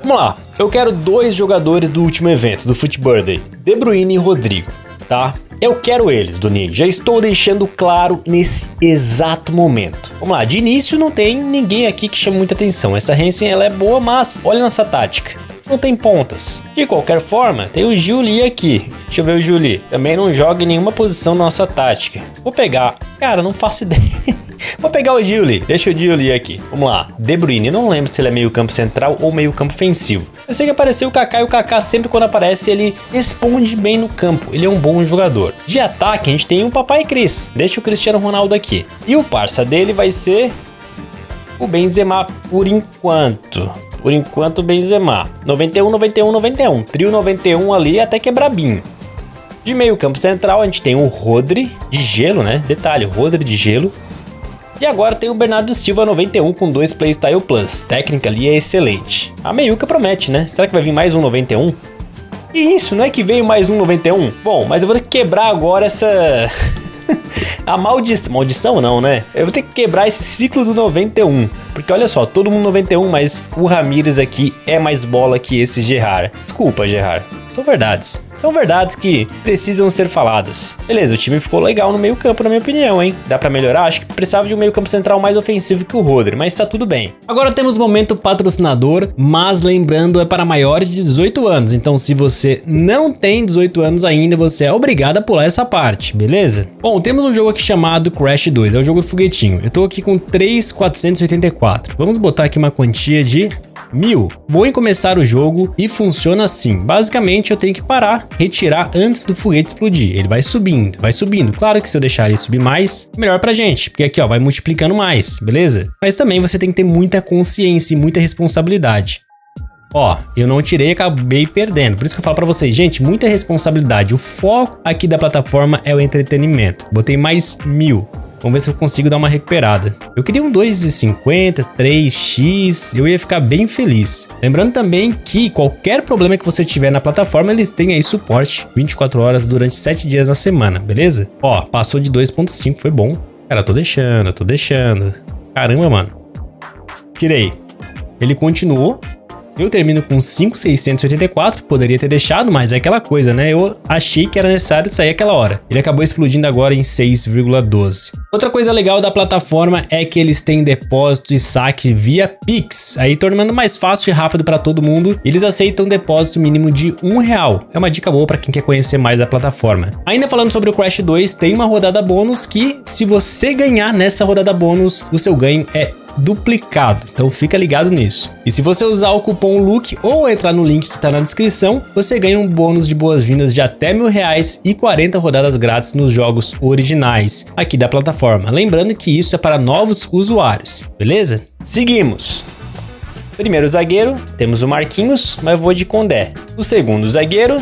Vamos lá, eu quero 2 jogadores do último evento, do FUT Birthday, De Bruyne e Rodrigo, tá? Eu quero eles, Doni, já estou deixando claro nesse exato momento. Vamos lá, de início não tem ninguém aqui que chame muita atenção, essa Hansen ela é boa, mas olha a nossa tática. Não tem pontas. De qualquer forma, tem o Juli aqui. Deixa eu ver o Juli. Também não joga em nenhuma posição na nossa tática. Vou pegar... Cara, não faço ideia. Vou pegar o Juli. Deixa o Juli aqui. Vamos lá. De Bruyne. Eu não lembro se ele é meio campo central ou meio campo ofensivo. Eu sei que apareceu o Kaká e o Kaká sempre quando aparece ele responde bem no campo. Ele é um bom jogador. De ataque a gente tem o Papai Cris. Deixa o Cristiano Ronaldo aqui. E o parça dele vai ser o Benzema por enquanto. Por enquanto, Benzema. 91, 91, 91. Trio 91 ali até que é brabinho. De meio campo central, a gente tem o Rodri de gelo, né? Detalhe, o Rodri de gelo. E agora tem o Bernardo Silva 91 com 2 Playstyle Plus. Técnica ali é excelente. A meiuca promete, né? Será que vai vir mais um 91? E isso, não é que veio mais um 91? Bom, mas eu vou ter que quebrar agora essa... A maldição não, né? Eu vou ter que quebrar esse ciclo do 91. Porque olha só, todo mundo 91, mas o Ramires aqui é mais bola que esse Gerrard. Desculpa, Gerrard. São verdades. São verdades que precisam ser faladas. Beleza, o time ficou legal no meio campo, na minha opinião, hein? Dá pra melhorar? Acho que precisava de um meio campo central mais ofensivo que o Rodri, mas tá tudo bem. Agora temos o momento patrocinador, mas lembrando, é para maiores de 18 anos. Então se você não tem 18 anos ainda, você é obrigado a pular essa parte, beleza? Bom, temos um jogo aqui chamado Crash 2, é o jogo do foguetinho. Eu tô aqui com 3.484. Vamos botar aqui uma quantia de 1000. Vou em começar o jogo e funciona assim. Basicamente eu tenho que parar, retirar antes do foguete explodir. Ele vai subindo, vai subindo. Claro que se eu deixar ele subir mais, melhor pra gente, porque aqui ó, vai multiplicando mais, beleza? Mas também você tem que ter muita consciência e muita responsabilidade. Ó, eu não tirei e acabei perdendo. Por isso que eu falo pra vocês, gente, muita responsabilidade. O foco aqui da plataforma é o entretenimento. Botei mais 1000. Vamos ver se eu consigo dar uma recuperada. Eu queria um 2,50, 3x, eu ia ficar bem feliz. Lembrando também que qualquer problema que você tiver na plataforma, eles têm aí suporte 24 horas durante 7 dias na semana, beleza? Ó, passou de 2,5, foi bom. Cara, tô deixando. Caramba, mano. Tirei. Ele continuou. Eu termino com 5.684, poderia ter deixado, mas é aquela coisa, né? Eu achei que era necessário sair aquela hora. Ele acabou explodindo agora em 6,12. Outra coisa legal da plataforma é que eles têm depósito e saque via Pix, aí tornando mais fácil e rápido para todo mundo. Eles aceitam depósito mínimo de R$1. É uma dica boa para quem quer conhecer mais da plataforma. Ainda falando sobre o Crash 2, tem uma rodada bônus que, se você ganhar nessa rodada bônus, o seu ganho é duplicado, então fica ligado nisso. E se você usar o cupom LUK ou entrar no link que tá na descrição, você ganha um bônus de boas-vindas de até R$1.000 e 40 rodadas grátis nos jogos originais aqui da plataforma. Lembrando que isso é para novos usuários, beleza? Seguimos. Primeiro zagueiro, temos o Marquinhos, mas eu vou de Condé. O segundo zagueiro...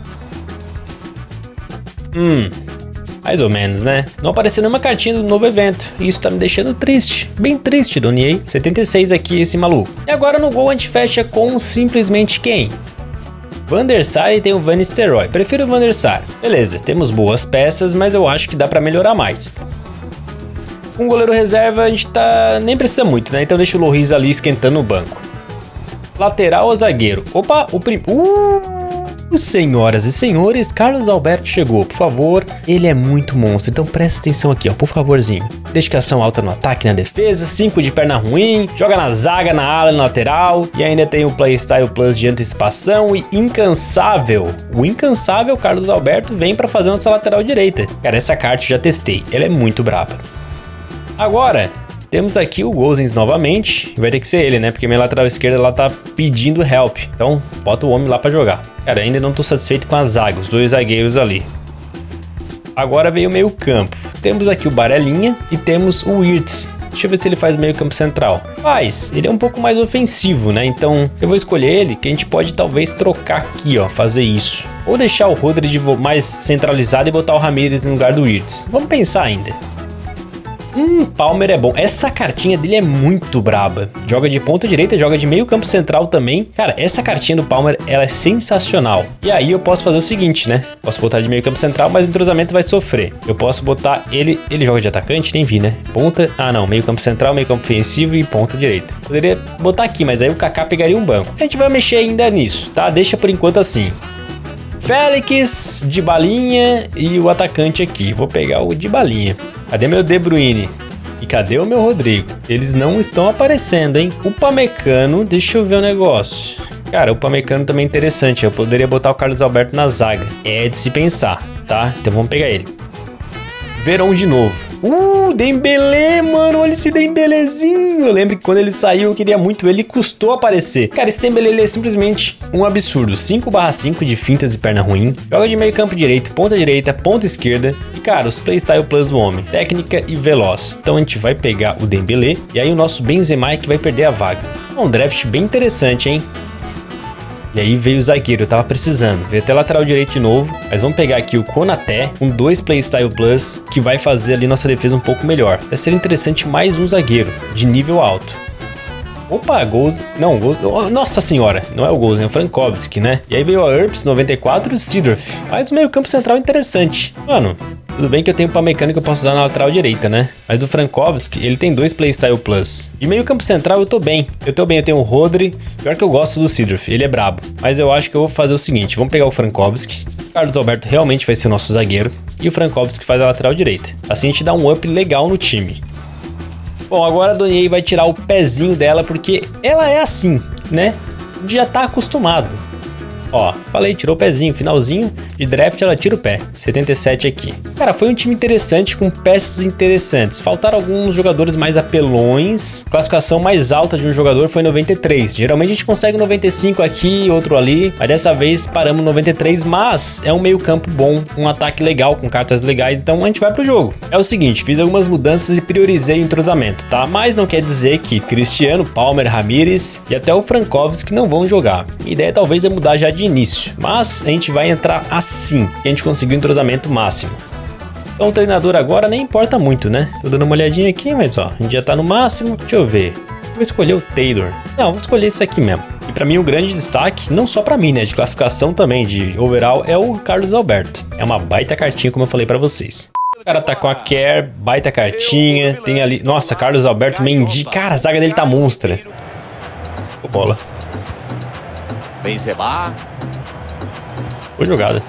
mais ou menos, né? Não apareceu nenhuma cartinha do novo evento. E isso tá me deixando triste. Bem triste, Donier. 76 aqui, esse maluco. E agora no gol a gente fecha com simplesmente quem? Van der Sar e tem o Van Nistelrooy. Prefiro o Van der Sar. Beleza, temos boas peças, mas eu acho que dá pra melhorar mais. Com o goleiro reserva a gente tá... nem precisa muito, né? Então deixa o Lloris ali esquentando o banco. Lateral ou zagueiro? Opa, o senhoras e senhores, Carlos Alberto chegou, por favor. Ele é muito monstro, então presta atenção aqui, ó, por favorzinho. Dedicação alta no ataque e na defesa, 5 de perna ruim, joga na zaga, na ala, na lateral. E ainda tem o Playstyle Plus de antecipação e incansável. O incansável Carlos Alberto vem pra fazer nossa lateral direita. Cara, essa carta eu já testei, ela é muito braba. Agora... temos aqui o Gosens novamente, vai ter que ser ele, né? Porque minha lateral esquerda lá tá pedindo help. Então, bota o homem lá pra jogar. Cara, ainda não tô satisfeito com a zaga, os 2 zagueiros ali. Agora veio o meio campo. Temos aqui o Barelinha e temos o Wirtz. Deixa eu ver se ele faz meio campo central. Faz, ele é um pouco mais ofensivo, né? Então, eu vou escolher ele, que a gente pode talvez trocar aqui, ó, fazer isso. Ou deixar o Rodri mais centralizado e botar o Ramires no lugar do Wirtz. Vamos pensar ainda. Palmer é bom. Essa cartinha dele é muito braba. Joga de ponta direita, joga de meio campo central também. Cara, essa cartinha do Palmer, ela é sensacional. E aí eu posso fazer o seguinte, né? Posso botar de meio campo central, mas o entrosamento vai sofrer. Eu posso botar ele... Ele joga de atacante? Nem vi, né? Ponta... Ah, não. Meio campo central, meio campo ofensivo e ponta direita. Poderia botar aqui, mas aí o Kaká pegaria um banco. A gente vai mexer ainda nisso, tá? Deixa por enquanto assim. Félix, Dybalinha e o atacante aqui. Vou pegar o Dybalinha. Cadê meu De Bruyne? E cadê o meu Rodrigo? Eles não estão aparecendo, hein? O Upamecano, deixa eu ver o negócio. Cara, o Upamecano também é interessante. Eu poderia botar o Carlos Alberto na zaga. É de se pensar, tá? Então vamos pegar ele. Verón de novo. Dembélé, mano, olha esse Dembélézinho. Eu lembro que quando ele saiu eu queria muito ele, custou aparecer. Cara, esse Dembélé ele é simplesmente um absurdo. 5/5 de fintas e perna ruim. Joga de meio campo direito, ponta direita, ponta esquerda. E cara, os playstyle plus do homem. Técnica e veloz. Então a gente vai pegar o Dembélé. E aí o nosso Benzema é que vai perder a vaga. Um draft bem interessante, hein? E aí veio o zagueiro, eu tava precisando. Veio até lateral direito de novo. Mas vamos pegar aqui o Konaté com 2 Playstyle Plus, que vai fazer ali nossa defesa um pouco melhor. Vai ser interessante mais um zagueiro de nível alto. Opa, gols... Não, gols... Nossa senhora, não é o gols, é o Frankowski, né? E aí veio a Earps, 94, e o Seedorf. Faz um meio campo central interessante. Mano, tudo bem que eu tenho para mecânica que eu posso usar na lateral direita, né? Mas o Frankowski, ele tem 2 Playstyle Plus. De meio campo central eu tô bem. Eu tenho o Rodri. Pior que eu gosto do Seedorf, ele é brabo. Mas eu acho que eu vou fazer o seguinte, vamos pegar o Frankowski. O Carlos Alberto realmente vai ser nosso zagueiro. E o Frankowski faz a lateral direita. Assim a gente dá um up legal no time. Bom, agora a Donier vai tirar o pezinho dela porque ela é assim, né? Já tá acostumado. Ó, falei, tirou o pezinho, finalzinho de draft ela tira o pé, 77 aqui. Cara, foi um time interessante com peças interessantes. Faltaram alguns jogadores mais apelões. Classificação mais alta de um jogador foi 93. Geralmente a gente consegue 95 aqui, outro ali. Mas dessa vez paramos 93, mas é um meio campo bom, um ataque legal, com cartas legais, então a gente vai pro jogo. É o seguinte, fiz algumas mudanças e priorizei o entrosamento, tá? Mas não quer dizer que Cristiano, Palmer, Ramírez e até o Frankowski não vão jogar. A ideia talvez é mudar já de início, mas a gente vai entrar assim, que a gente conseguiu o entrosamento máximo. Então o treinador agora nem importa muito, né? Tô dando uma olhadinha aqui, mas ó, a gente já tá no máximo. Deixa eu ver. Vou escolher o Taylor. Não, vou escolher esse aqui mesmo. E pra mim o grande destaque, não só pra mim, né, de classificação também, de overall, é o Carlos Alberto. É uma baita cartinha, como eu falei pra vocês. O cara tá com a Care, baita cartinha. Tem ali... Nossa, Carlos Alberto, Mendy. Cara, a zaga dele tá monstra. Ô, bola. Benzema. Boa jogada.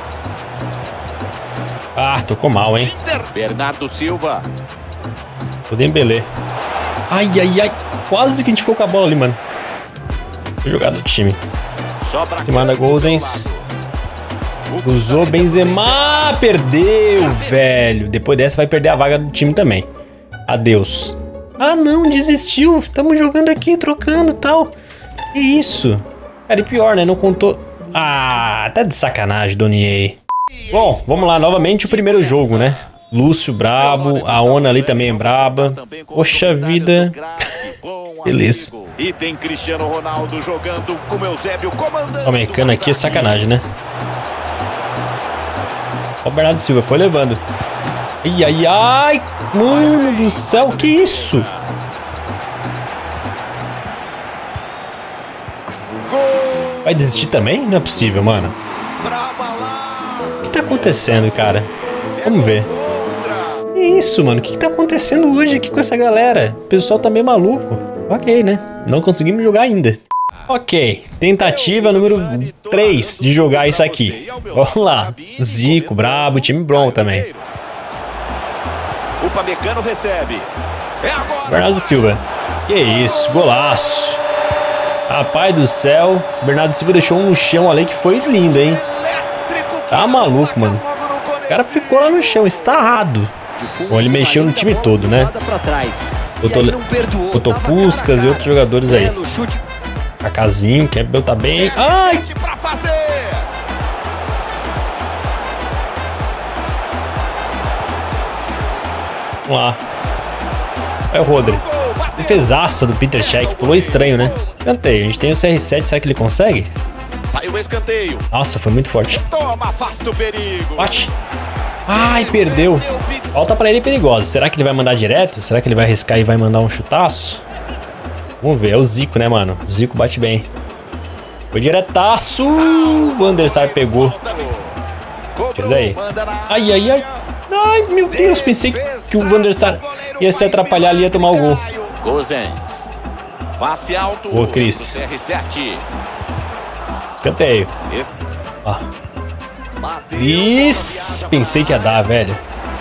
Ah, tocou mal, hein? Bernardo Silva. O Dembélé. Ai, ai, ai. Quase que a gente ficou com a bola ali, mano. Boa jogada do time. Se manda gols, hein? Usou Benzema. Perdeu, velho. Depois dessa vai perder a vaga do time também. Adeus. Ah, não. Desistiu. Tamo jogando aqui, trocando e tal. Que isso? Cara, e pior, né? Não contou... Ah, tá de sacanagem, Donier. Bom, vamos lá. Novamente o primeiro jogo, né? Lúcio brabo. A Ona ali também é braba. Poxa vida. Beleza. E tem Cristiano Ronaldo jogando com Eusébio comandando. O mecânico aqui é sacanagem, né? Ó, o Bernardo Silva foi levando. Ai, ai, ai. Mano do céu, que isso? Vai desistir também? Não é possível, mano. O que tá acontecendo, cara? Vamos ver. Que isso, mano? O que tá acontecendo hoje aqui com essa galera? O pessoal tá meio maluco. Ok, né? Não conseguimos jogar ainda. Ok, tentativa número 3 de jogar isso aqui. Vamos lá. Zico, brabo, time bom também. O Upamecano recebe. É agora. Bernardo Silva. Que isso, golaço. Rapaz do céu, o Bernardo Silva deixou um no chão ali que foi lindo, hein? Tá maluco, mano. O cara ficou lá no chão, estarrado. Bom, ele mexeu no time todo, né? Botou Puskas e outros jogadores aí. Kakázinho, Campbell tá bem. Ai! Vamos lá. É o Rodri. Defesaça do Peter Cech. Pulou estranho, né? Escanteio. A gente tem o CR7. Será que ele consegue? Saiu o escanteio. Nossa, foi muito forte. Toma, afasta o perigo. Bate. Ai, perdeu. Falta pra ele perigosa. Será que ele vai mandar direto? Será que ele vai arriscar e vai mandar um chutaço? Vamos ver. É o Zico, né, mano? O Zico bate bem. Foi diretaço. O Van der Sar pegou. Tira daí. Ai, ai, ai. Ai, meu Deus. Pensei que o Van der Sar ia se atrapalhar ali e ia tomar o gol. Gozens. Passe alto. Boa, Cris. Escanteio. Ó. Cris. Pensei que ia dar, velho.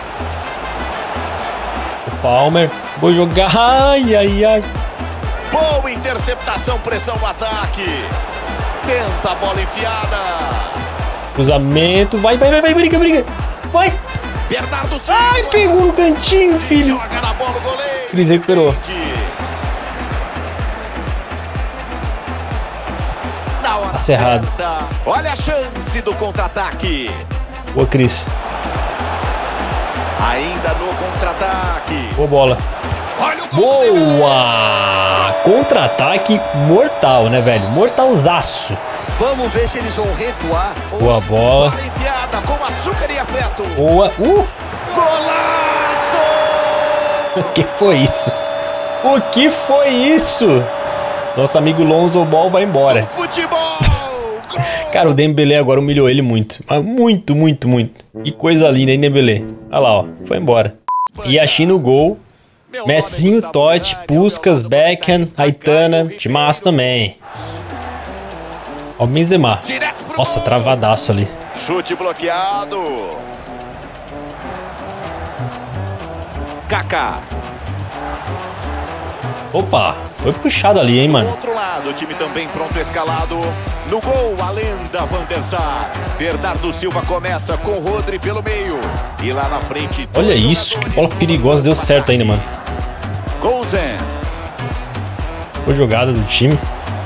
O Palmer. Vou jogar. Ai, ai, ai. Boa interceptação, pressão no ataque. Tenta a bola enfiada. Cruzamento. Vai, vai, vai, vai. Briga, briga. Vai. Bernardo Silva. Ai, pegou no cantinho, filho. Joga na bola o goleiro. Cris recuperou. Passe errado. Olha a chance do contra-ataque. Boa, Cris. Ainda no contra-ataque. Boa bola. Boa! Contra-ataque mortal, né, velho? Mortalzaço. Vamos ver se eles vão recuar. Boa bola. Bola enfiada com açúcar e afeto. Boa. Golaço! O que foi isso? O que foi isso? Nosso amigo Lonzo Ball vai embora. Futebol! Cara, o Dembélé agora humilhou ele muito. Mas muito, muito, muito. Que coisa linda, hein, Dembélé? Olha lá, ó. Foi embora. E a China no gol. Messinho, Totti, Puskas, Beckham, Aitana, Timaço também. Ó o Benzema. Nossa, travadaço ali. Chute bloqueado. Kaká. Opa, foi puxado ali, hein, Do mano. outro lado, o time também pronto, escalado. No gol, a lenda Van der Sar. Bernardo Silva começa com o Rodri pelo meio. E lá na frente... Olha isso, que bola perigosa, deu certo ainda, mano. Gozens. Boa jogada do time.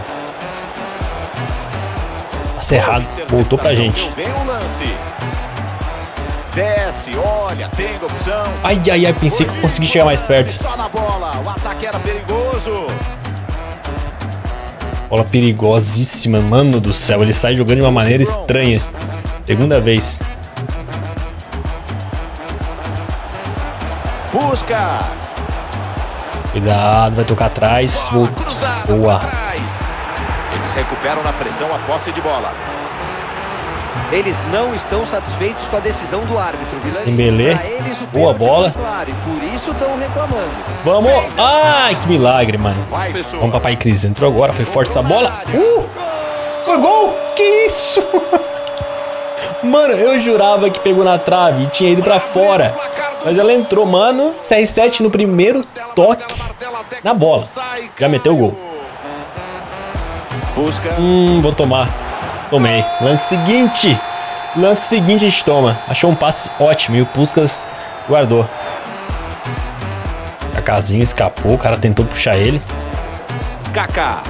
Passe errado, voltou pra gente. Vem o lance. Desce, olha, tem opção. Ai, ai, ai, pensei que eu consegui chegar mais perto. Só na bola, o ataque era perigoso. Bola perigosíssima, mano do céu. Ele sai jogando de uma maneira estranha. Segunda vez. Puskas. Cuidado, vai tocar atrás. Boa. Eles recuperam na pressão a posse de bola. Eles não estão satisfeitos com a decisão do árbitro, Vilani. Dembélé. Boa bola. Claro, e por isso estão reclamando. Vamos! Ai, que milagre, mano. Vai, pessoal. Vamos, papai Cris. Entrou agora, foi forte essa bola. Foi gol! Que isso? Mano, eu jurava que pegou na trave e tinha ido pra fora. Mas ela entrou, mano. CR7 no primeiro toque na bola. Já meteu o gol. Puskas. Vou tomar. Tomei. Lance seguinte. Lance seguinte a gente toma. Achou um passe ótimo e o Puskas guardou. Kakázinho escapou. O cara tentou puxar ele. Kaká.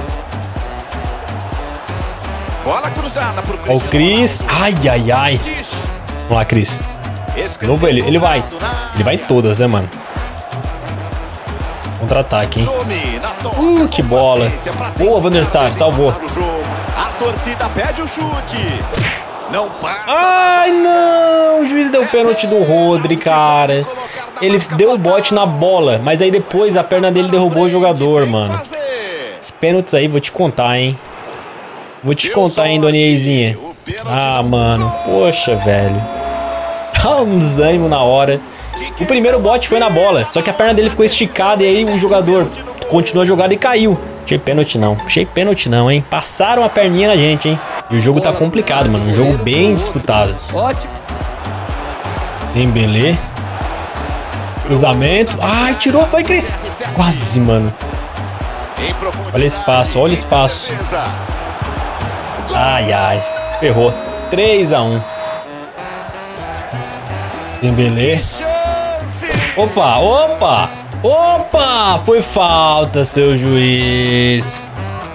Bola cruzada pro Ó o Cris. Ai, ai, ai. Vamos lá, Cris. De novo ele. Ele vai. Ele vai em todas, né, mano? Contra-ataque, hein? Que bola. Boa, Van der Sar. Salvou. A torcida pede o chute. Não passa. Ai, não. O juiz deu pênalti do Rodri, cara. Ele deu o bote na bola, mas aí depois a perna dele derrubou o jogador, mano. Os pênaltis aí, vou te contar, hein? Vou te contar, hein, Dona Eizinha. Ah, mano. Poxa, velho. Dá um desânimo na hora. O primeiro bote foi na bola, só que a perna dele ficou esticada e aí o jogador continuou a jogada e caiu. Achei pênalti não. Achei pênalti não, hein? Passaram a perninha na gente, hein? E o jogo tá complicado, mano. Um jogo bem disputado. Ótimo. Dembélé. Cruzamento. Ai, tirou. Vai, Cris. Quase, mano. Olha o espaço, olha o espaço. Ai, ai. Ferrou. 3-1. Dembélé. Opa, opa. Opa! Foi falta, seu juiz.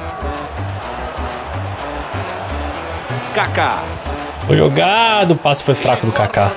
Kaká. Foi jogado. O passe foi fraco do Kaká.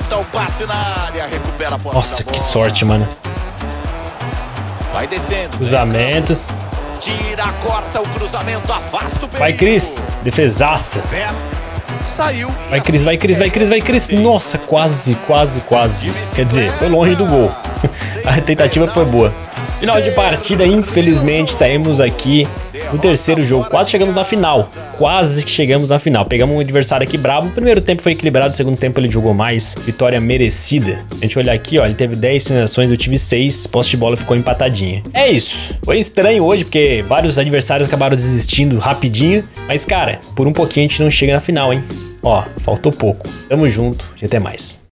Nossa, que sorte, mano. Vai descendo. Cruzamento. Tira, corta o cruzamento, afasta o perigo. Vai, Cris. Defesaça. saiu. Vai, Cris, vai, Cris, vai, Cris, vai, Cris. Nossa, quase. Quer dizer, foi longe do gol. A tentativa foi boa. Final de partida, infelizmente, saímos aqui no terceiro jogo. Quase chegamos na final. Quase que chegamos na final. Pegamos um adversário aqui brabo. O primeiro tempo foi equilibrado, o segundo tempo ele jogou mais. Vitória merecida. A gente olhar aqui, ó, ele teve 10 finalizações, eu tive 6. Posse de bola ficou empatadinha. É isso. Foi estranho hoje, porque vários adversários acabaram desistindo rapidinho. Mas, cara, por um pouquinho a gente não chega na final, hein? Ó, faltou pouco. Tamo junto e até mais.